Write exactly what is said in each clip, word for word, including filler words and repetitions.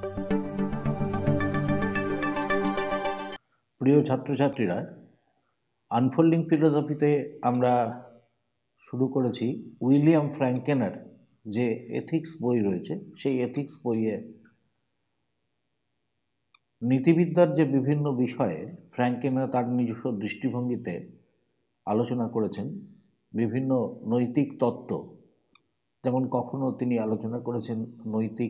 প্রিয় ছাত্রছাত্রীরা, আনফোল্ডিং ফিলোসফিতে আমরা শুরু করেছি উইলিয়াম ফ্র্যাঙ্কেনার যে এথিক্স বই রয়েছে, সেই এথিক্স বইয়ে নীতিবিদ্যার যে বিভিন্ন বিষয়ে ফ্র্যাঙ্কেনা তার নিজস্ব দৃষ্টিভঙ্গিতে আলোচনা করেছেন। বিভিন্ন নৈতিক তত্ত্ব, যেমন কখনো তিনি আলোচনা করেছেন নৈতিক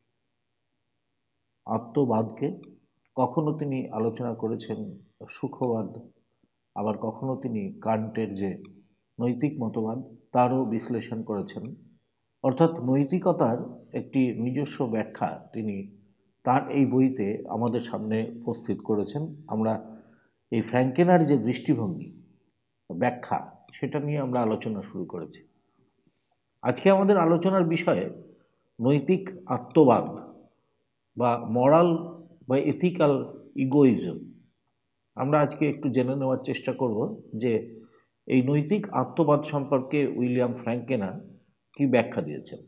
আত্মবাদকে, কখনো তিনি আলোচনা করেছেন সুখবাদ, আবার কখনো তিনি কান্টের যে নৈতিক মতবাদ তারও বিশ্লেষণ করেছেন। অর্থাৎ নৈতিকতার একটি নিজস্ব ব্যাখ্যা তিনি তার এই বইতে আমাদের সামনে উপস্থিত করেছেন। আমরা এই ফ্র্যাঙ্কেনার যে দৃষ্টিভঙ্গি, ব্যাখ্যা, সেটা নিয়ে আমরা আলোচনা শুরু করেছি। আজকে আমাদের আলোচনার বিষয়ে নৈতিক আত্মবাদ বা মরাল বা এথিক্যাল ইগোইজম। আমরা আজকে একটু জেনে নেওয়ার চেষ্টা করব যে এই নৈতিক আত্মবাদ সম্পর্কে উইলিয়াম ফ্র্যাঙ্কেনা কি ব্যাখ্যা দিয়েছেন।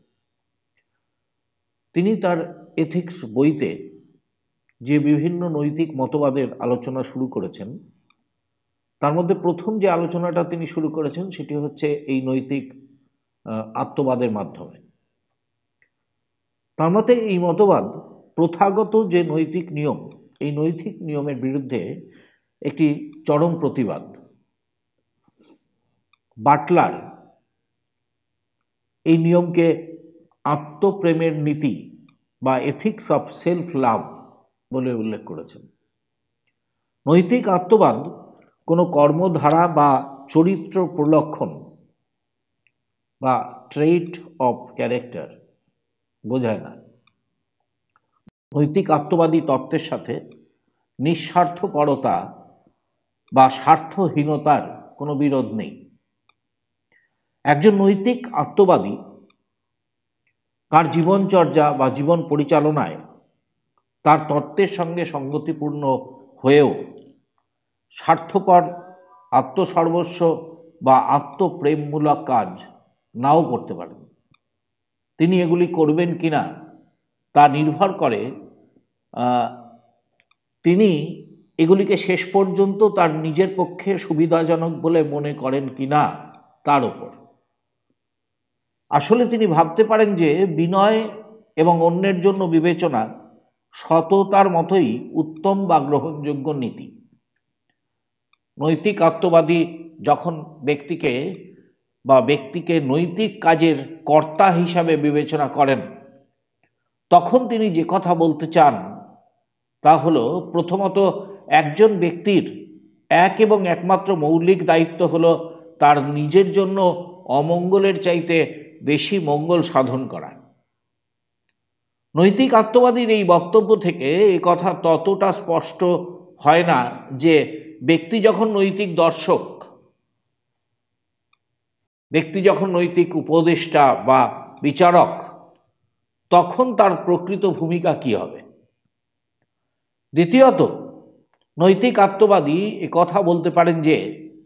তিনি তার এথিক্স বইতে যে বিভিন্ন নৈতিক মতবাদের আলোচনা শুরু করেছেন, তার মধ্যে প্রথম যে আলোচনাটা তিনি শুরু করেছেন সেটি হচ্ছে এই নৈতিক আত্মবাদের মাধ্যমে। তার মতে এই মতবাদ প্রথাগত যে নৈতিক নিয়ম, এই নৈতিক নিয়মের বিরুদ্ধে একটি চরম প্রতিবাদ। বাটলার এই নিয়মকে আত্মপ্রেমের নীতি বা এথিক্স অফ সেলফ লাভ বলে উল্লেখ করেছেন। নৈতিক আত্মবাদ কোনো কর্মধারা বা চরিত্র প্রলক্ষণ বা ট্রেট অফ ক্যারেক্টার বোঝায় না। নৈতিক আত্মবাদী তত্ত্বের সাথে নিঃস্বার্থপরতা বা স্বার্থহীনতার কোনো বিরোধ নেই। একজন নৈতিক আত্মবাদী তার জীবনচর্যা বা জীবন পরিচালনায় তার তত্ত্বের সঙ্গে সঙ্গতিপূর্ণ হয়েও স্বার্থপর, আত্মসর্বস্ব বা আত্মপ্রেমমূলক কাজ নাও করতে পারেন। তিনি এগুলি করবেন কিনা তা নির্ভর করে তিনি এগুলিকে শেষ পর্যন্ত তার নিজের পক্ষে সুবিধাজনক বলে মনে করেন কিনা তার ওপর। আসলে তিনি ভাবতে পারেন যে বিনয় এবং অন্যের জন্য বিবেচনা সততার মতোই উত্তম বা গ্রহণযোগ্য নীতি। নৈতিক আত্মবাদী যখন ব্যক্তিকে বা ব্যক্তিকে নৈতিক কাজের কর্তা হিসাবে বিবেচনা করেন, তখন তিনি যে কথা বলতে চান তা হলো, প্রথমত একজন ব্যক্তির এক এবং একমাত্র মৌলিক দায়িত্ব হলো তার নিজের জন্য অমঙ্গলের চাইতে বেশি মঙ্গল সাধন করা। নৈতিক আত্মবাদীর এই বক্তব্য থেকে এই কথা ততটা স্পষ্ট হয় না যে ব্যক্তি যখন নৈতিক দর্শক, ব্যক্তি যখন নৈতিক উপদেষ্টা বা বিচারক, তখন তার প্রকৃত ভূমিকা কি হবে। দ্বিতীয়ত, নৈতিক আত্মবাদী এ কথা বলতে পারেন যে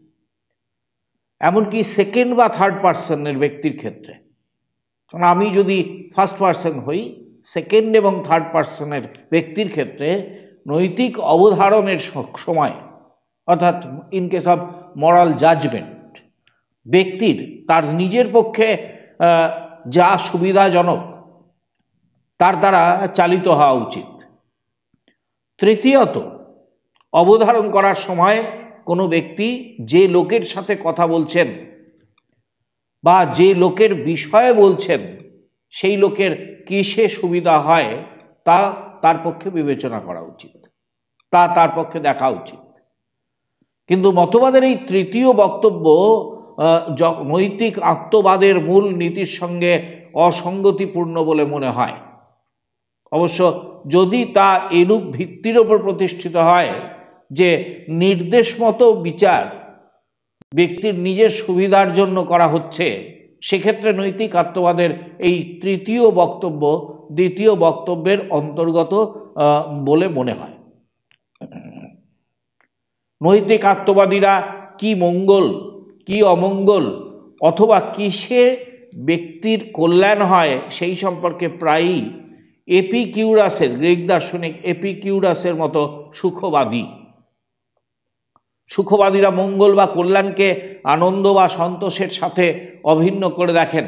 এমনকি সেকেন্ড বা থার্ড পার্সনের ব্যক্তির ক্ষেত্রে, কারণ আমি যদি ফার্স্ট পার্সন হই, সেকেন্ড এবং থার্ড পার্সনের ব্যক্তির ক্ষেত্রে নৈতিক অবধারণের সময়, অর্থাৎ in case of moral judgement, ব্যক্তির তার নিজের পক্ষে যা সুবিধাজনক তার দ্বারা চালিত হওয়া উচিত। তৃতীয়ত, অবধারণ করার সময় কোনো ব্যক্তি যে লোকের সাথে কথা বলছেন বা যে লোকের বিষয়ে বলছেন, সেই লোকের কিসে সুবিধা হয় তা তার পক্ষে বিবেচনা করা উচিত, তা তার পক্ষে দেখা উচিত। কিন্তু মতবাদের এই তৃতীয় বক্তব্য নৈতিক আত্মবাদের মূল নীতির সঙ্গে অসঙ্গতিপূর্ণ বলে মনে হয়। অবশ্য যদি তা এরূপ ভিত্তির ওপর প্রতিষ্ঠিত হয় যে নির্দেশ মতো বিচার ব্যক্তির নিজের সুবিধার জন্য করা হচ্ছে, সেক্ষেত্রে নৈতিক আত্মবাদের এই তৃতীয় বক্তব্য দ্বিতীয় বক্তব্যের অন্তর্গত বলে মনে হয়। নৈতিক আত্মবাদীরা কি মঙ্গল, কি অমঙ্গল অথবা কিসে ব্যক্তির কল্যাণ হয় সেই সম্পর্কে প্রায়ই এপিকিউরাসের, গ্রিক দার্শনিক এপিকিউরাসের মতো সুখবাদী। সুখবাদীরা মঙ্গল বা কল্যাণকে আনন্দ বা সন্তোষের সাথে অভিন্ন করে দেখেন,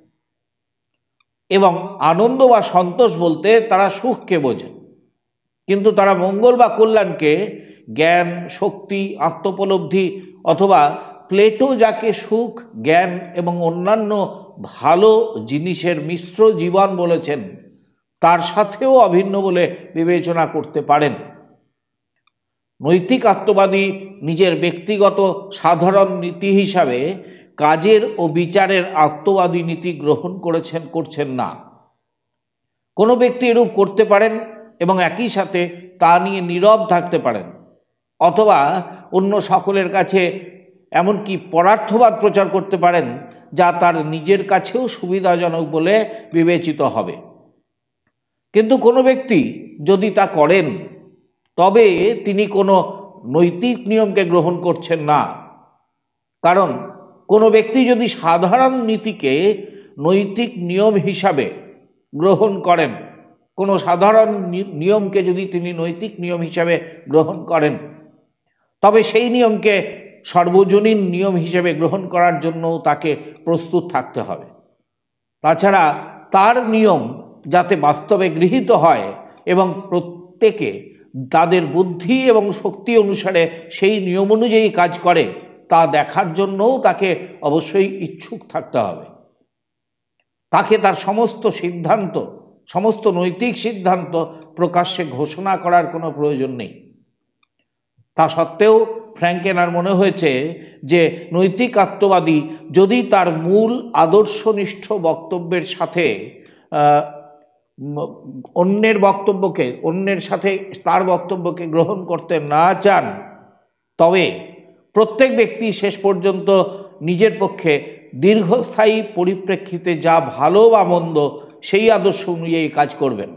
এবং আনন্দ বা সন্তোষ বলতে তারা সুখকে বোঝেন, কিন্তু তারা মঙ্গল বা কল্যাণকে জ্ঞান, শক্তি, আত্মোপলব্ধি অথবা প্লেটো যাকে সুখ, জ্ঞান এবং অন্যান্য ভালো জিনিসের মিশ্র জীবন বলেছেন তার সাথেও অভিন্ন বলে বিবেচনা করতে পারেন। নৈতিক আত্মবাদী নিজের ব্যক্তিগত সাধারণ নীতি হিসাবে কাজের ও বিচারের আত্মবাদী নীতি গ্রহণ করেছেন করছেন না। কোনো ব্যক্তি এরূপ করতে পারেন এবং একই সাথে তা নিয়ে নীরব থাকতে পারেন, অথবা অন্য সকলের কাছে এমনকি পরার্থবাদ প্রচার করতে পারেন যা তার নিজের কাছেও সুবিধাজনক বলে বিবেচিত হবে। কিন্তু কোনো ব্যক্তি যদি তা করেন তবে তিনি কোনো নৈতিক নিয়মকে গ্রহণ করছেন না। কারণ কোনো ব্যক্তি যদি সাধারণ নীতিকে নৈতিক নিয়ম হিসাবে গ্রহণ করেন, কোনো সাধারণ নিয়মকে যদি তিনি নৈতিক নিয়ম হিসাবে গ্রহণ করেন, তবে সেই নিয়মকে সর্বজনীন নিয়ম হিসেবে গ্রহণ করার জন্য তাকে প্রস্তুত থাকতে হবে। তাছাড়া তার নিয়ম যাতে বাস্তবে গৃহীত হয় এবং প্রত্যেকে তাদের বুদ্ধি এবং শক্তি অনুসারে সেই নিয়ম অনুযায়ী কাজ করে তা দেখার জন্যও তাকে অবশ্যই ইচ্ছুক থাকতে হবে। তাকে তার সমস্ত সিদ্ধান্ত, সমস্ত নৈতিক সিদ্ধান্ত প্রকাশ্যে ঘোষণা করার কোনো প্রয়োজন নেই। তা সত্ত্বেও ফ্র্যাঙ্কেনার মনে হয়েছে যে নৈতিক আত্মবাদী যদি তার মূল আদর্শনিষ্ঠ বক্তব্যের সাথে অন্যের বক্তব্যকে অন্যের সাথে তার বক্তব্যকে গ্রহণ করতে না চান, তবে প্রত্যেক ব্যক্তি শেষ পর্যন্ত নিজের পক্ষে দীর্ঘস্থায়ী পরিপ্রেক্ষিতে যা ভালো বা মন্দ সেই আদর্শ অনুযায়ী কাজ করবেন।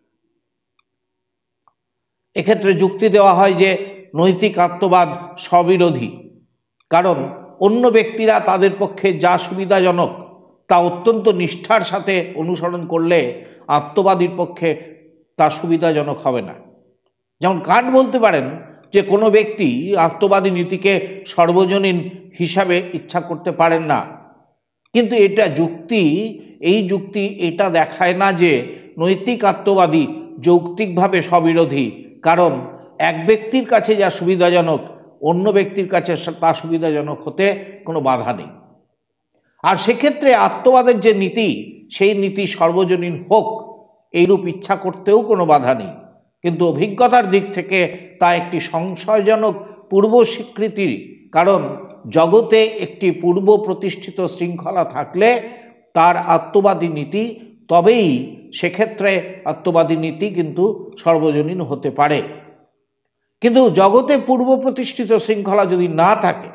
এক্ষেত্রে যুক্তি দেওয়া হয় যে নৈতিক আত্মবাদ স্ববিরোধী, কারণ অন্য ব্যক্তিরা তাদের পক্ষে যা সুবিধাজনক তা অত্যন্ত নিষ্ঠার সাথে অনুসরণ করলে আত্মবাদীর পক্ষে তা সুবিধাজনক হবে না। যেমন কান্ট বলতে পারেন যে কোনো ব্যক্তি আত্মবাদী নীতিকে সর্বজনীন হিসাবে ইচ্ছা করতে পারেন না, কিন্তু এটা যুক্তি এই যুক্তি এটা দেখায় না যে নৈতিক আত্মবাদী যৌক্তিকভাবে স্ববিরোধী, কারণ এক ব্যক্তির কাছে যা সুবিধাজনক অন্য ব্যক্তির কাছে তা সুবিধাজনক হতে কোনো বাধা নেই। আর সেক্ষেত্রে আত্মবাদের যে নীতি সেই নীতি সর্বজনীন হোক এইরূপ ইচ্ছা করতেও কোনো বাধা নেই, কিন্তু অভিজ্ঞতার দিক থেকে তা একটি সংশয়জনক পূর্ব স্বীকৃতির, কারণ জগতে একটি পূর্ব প্রতিষ্ঠিত শৃঙ্খলা থাকলে তার আত্মবাদী নীতি তবেই সেক্ষেত্রে আত্মবাদী নীতি কিন্তু সর্বজনীন হতে পারে। কিন্তু জগতে পূর্ব প্রতিষ্ঠিত শৃঙ্খলা যদি না থাকে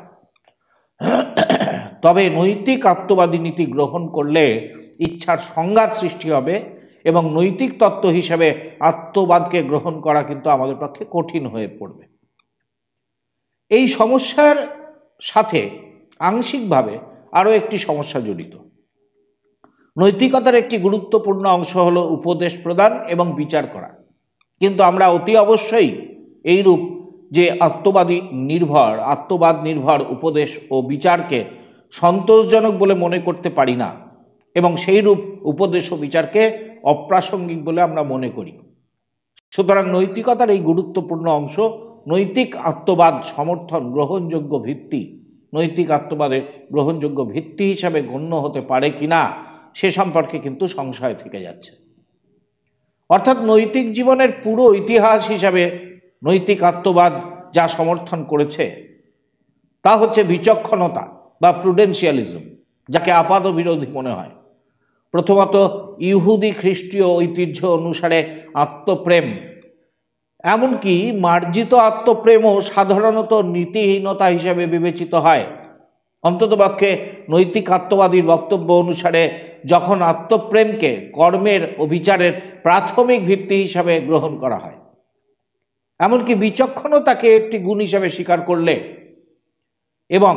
তবে নৈতিক আত্মবাদী নীতি গ্রহণ করলে ইচ্ছার সংঘাত সৃষ্টি হবে এবং নৈতিক তত্ত্ব হিসেবে আত্মবাদকে গ্রহণ করা কিন্তু আমাদের পক্ষে কঠিন হয়ে পড়বে। এই সমস্যার সাথে আংশিকভাবে আরও একটি সমস্যা জড়িত। নৈতিকতার একটি গুরুত্বপূর্ণ অংশ হলো উপদেশ প্রদান এবং বিচার করা, কিন্তু আমরা অতি অবশ্যই এইরূপ যে আত্মবাদী নির্ভর আত্মবাদ নির্ভর উপদেশ ও বিচারকে সন্তোষজনক বলে মনে করতে পারি না, এবং সেইরূপ উপদেশ ও বিচারকে অপ্রাসঙ্গিক বলে আমরা মনে করি। সুতরাং নৈতিকতার এই গুরুত্বপূর্ণ অংশ নৈতিক আত্মবাদ সমর্থন গ্রহণযোগ্য ভিত্তি নৈতিক আত্মবাদের গ্রহণযোগ্য ভিত্তি হিসাবে গণ্য হতে পারে কিনা সে সম্পর্কে কিন্তু সংশয় থেকে যাচ্ছে। অর্থাৎ নৈতিক জীবনের পুরো ইতিহাস হিসাবে নৈতিক আত্মবাদ যা সমর্থন করেছে তা হচ্ছে বিচক্ষণতা বা প্রুডেন্সিয়ালিজম, যাকে আপাত বিরোধী মনে হয়। প্রথমত ইহুদি খ্রিস্টীয় ঐতিহ্য অনুসারে আত্মপ্রেম, এমনকি মার্জিত আত্মপ্রেমও সাধারণত নীতিহীনতা হিসেবে বিবেচিত হয়। অন্ততপক্ষে নৈতিক আত্মবাদীর বক্তব্য অনুসারে যখন আত্মপ্রেমকে কর্মের ও বিচারের প্রাথমিক ভিত্তি হিসাবে গ্রহণ করা হয়, এমনকি বিচক্ষণতাকে একটি গুণ হিসাবে স্বীকার করলে এবং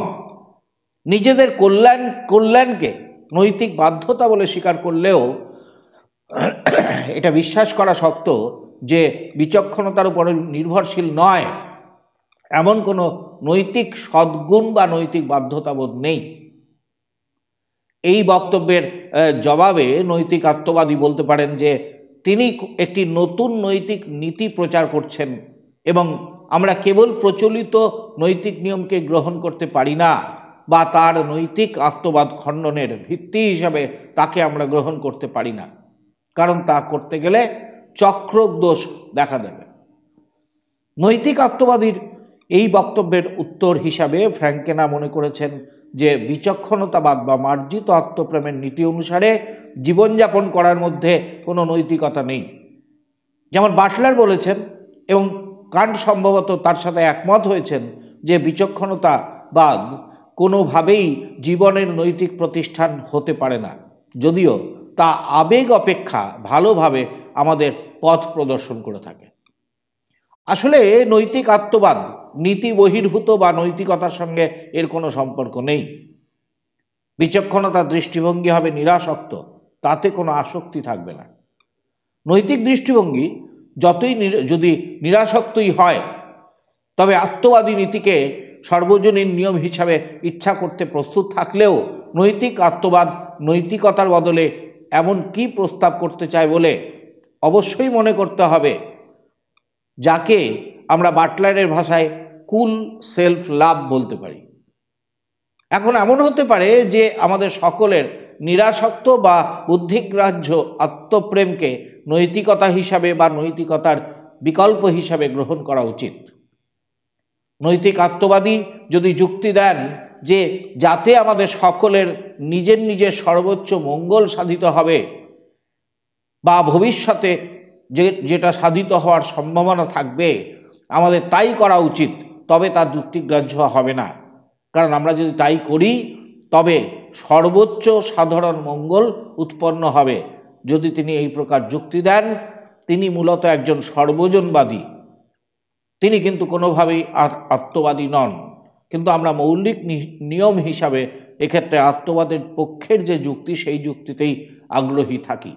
নিজেদের কল্যাণ কল্যাণকে নৈতিক বাধ্যতা বলে স্বীকার করলেও এটা বিশ্বাস করা শক্ত যে বিচক্ষণতার উপর নির্ভরশীল নয় এমন কোনো নৈতিক সদ্গুণ বা নৈতিক বাধ্যতাবোধ নেই। এই বক্তব্যের জবাবে নৈতিক আত্মবাদী বলতে পারেন যে তিনি একটি নতুন নৈতিক নীতি প্রচার করছেন এবং আমরা কেবল প্রচলিত নৈতিক নিয়মকে গ্রহণ করতে পারি না বা তার নৈতিক আত্মবাদ খণ্ডনের ভিত্তি হিসাবে তাকে আমরা গ্রহণ করতে পারি না, কারণ তা করতে গেলে চক্রদোষ দেখা দেবে। নৈতিক আত্মবাদীর এই বক্তব্যের উত্তর হিসাবে ফ্র্যাঙ্কেনা মনে করেছেন যে বিচক্ষণতাবাদ বা মার্জিত আত্মপ্রেমের নীতি অনুসারে জীবনযাপন করার মধ্যে কোনো নৈতিকতা নেই। যেমন বাটলার বলেছেন এবং কান্ট সম্ভবত তার সাথে একমত হয়েছেন যে বিচক্ষণতাবাদ কোনোভাবেই জীবনের নৈতিক প্রতিষ্ঠান হতে পারে না, যদিও তা আবেগ অপেক্ষা ভালোভাবে আমাদের পথ প্রদর্শন করে থাকে। আসলে নৈতিক আত্মবাদ নীতি বহির্ভূত বা নৈতিকতার সঙ্গে এর কোনো সম্পর্ক নেই। বিচক্ষণতার দৃষ্টিভঙ্গি হবে নিরাসক্ত, তাতে কোনো আসক্তি থাকবে না। নৈতিক দৃষ্টিভঙ্গি যতই যদি নিরাসক্তই হয়, তবে আত্মবাদী নীতিকে সর্বজনীন নিয়ম হিসাবে ইচ্ছা করতে প্রস্তুত থাকলেও নৈতিক আত্মবাদ নৈতিকতার বদলে এমন কি প্রস্তাব করতে চায় বলে অবশ্যই মনে করতে হবে, যাকে আমরা বাটলারের ভাষায় কুল সেলফ লাভ বলতে পারি। এখন এমন হতে পারে যে আমাদের সকলের নিরাসক্ত বা বুদ্ধিগ্রাহ্য আত্মপ্রেমকে নৈতিকতা হিসাবে বা নৈতিকতার বিকল্প হিসাবে গ্রহণ করা উচিত। নৈতিক আত্মবাদী যদি যুক্তি দেন যে যাতে আমাদের সকলের নিজের নিজের সর্বোচ্চ মঙ্গল সাধিত হবে বা ভবিষ্যতে যে যেটা সাধিত হওয়ার সম্ভাবনা থাকবে আমাদের তাই করা উচিত, তবে তা যুক্তিগ্রাহ্য হবে না। কারণ আমরা যদি তাই করি তবে সর্বোচ্চ সাধারণ মঙ্গল উৎপন্ন হবে। যদি তিনি এই প্রকার যুক্তি দেন, তিনি মূলত একজন সর্বজনবাদী। তিনি কিন্তু কোনোভাবেই আত্মবাদী নন। কিন্তু আমরা মৌলিক নিয়ম হিসাবে এক্ষেত্রে আত্মবাদের পক্ষের যে যুক্তি, সেই যুক্তিতেই আগ্রহী থাকি।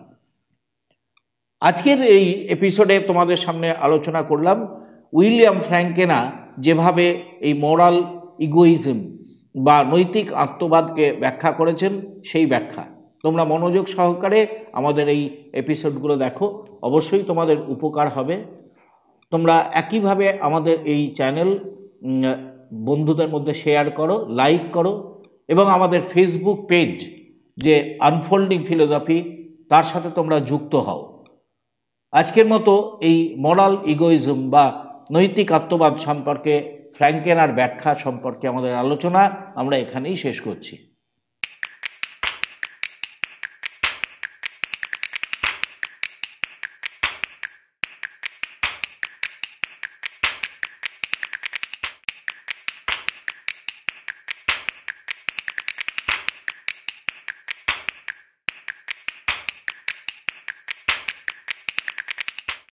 আজকের এই এপিসোডে তোমাদের সামনে আলোচনা করলাম উইলিয়াম ফ্র্যাঙ্কেনা যেভাবে এই মোরাল ইগোইজম বা নৈতিক আত্মবাদকে ব্যাখ্যা করেছেন, সেই ব্যাখ্যা তোমরা মনোযোগ সহকারে আমাদের এই এপিসোডগুলো দেখো, অবশ্যই তোমাদের উপকার হবে। তোমরা একইভাবে আমাদের এই চ্যানেল বন্ধুদের মধ্যে শেয়ার করো, লাইক করো এবং আমাদের ফেসবুক পেজ যে আনফোল্ডিং ফিলোসফি, তার সাথে তোমরা যুক্ত হও। আজকের মতো এই মোরাল ইগোইজম বা নৈতিক আত্মবাদ সম্পর্কে ফ্র্যাঙ্কেনার ব্যাখ্যা সম্পর্কে আমাদের আলোচনা আমরা এখানেই শেষ করছি।